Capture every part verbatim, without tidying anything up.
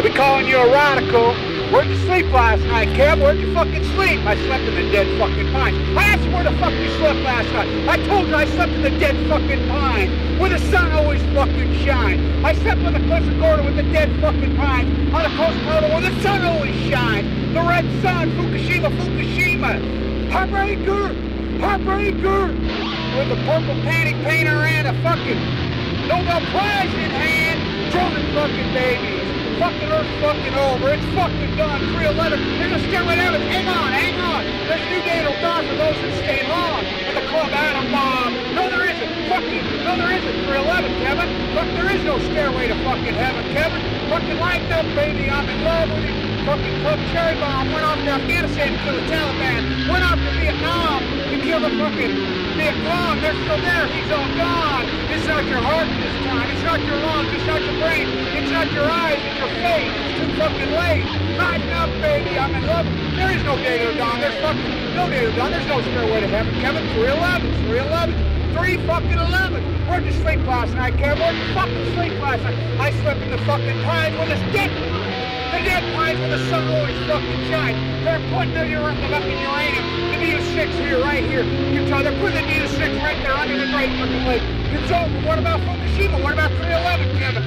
They'll be calling you a radical. Where'd you sleep last night, Kev? Where'd you fucking sleep? I slept in the dead fucking pine. I asked you where the fuck you slept last night. I told you I slept in the dead fucking pine, where the sun always fucking shines. I slept on the cliffs of Gordon with the dead fucking pines, on the coast of Colorado where the sun always shines. The red sun, Fukushima, Fukushima. Heartbreaker, Heartbreaker. With the purple painting painter and a fucking Nobel Prize in hand, drumming fucking babies. Fucking Earth's fucking over. It's fucking done. three eleven. There's a stairway to heaven. Hang on, hang on. There's a new day it'll dawn for those who stay long. And the club atom bomb. No, there isn't. Fucking, no, there isn't. three eleven, Kevin. Fuck, there is no stairway to fucking heaven, Kevin. Fucking lighten up, baby. I'm in love with you. Fucking Club Cherry Bomb went off to Afghanistan to kill the Taliban. Went off to Vietnam to kill the fucking Vietnam. They're still there. He's all gone. It's not your heart this time. It's not your lungs. It's not your brain. It's not your eyes. It's your face. It's too fucking late. Lighten up, baby. I'm in love. There is no day to dawn. There's fucking no day to dawn. There's no stairway to heaven, Kevin. three eleven. three eleven. three fucking eleven. Where'd you sleep last night, Kevin? Where'd you fucking sleep last night? I slept in the fucking pines with this dead pine. The dead pines where the sun always fucking shines. They're putting the fucking uranium, the D six here, right here. Utah, they're putting the D six right there under the Great fucking Lake. It's over. What about Fukushima? What about three eleven, Kevin?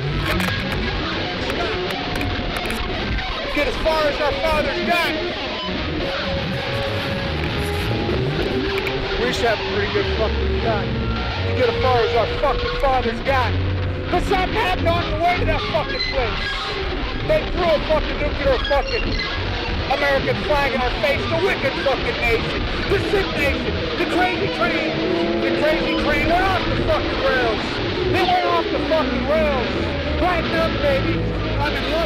Get as far as our fathers got. We should have a pretty good fucking shot to get as far as our fucking fathers got. But something happened on the way to that fucking place. They threw a fucking nuclear fucking American flag in our face. The wicked fucking nation. The sick nation. The crazy train. The crazy train went off the fucking rails. They went off the fucking rails. Lighten up, baby. I'm in love.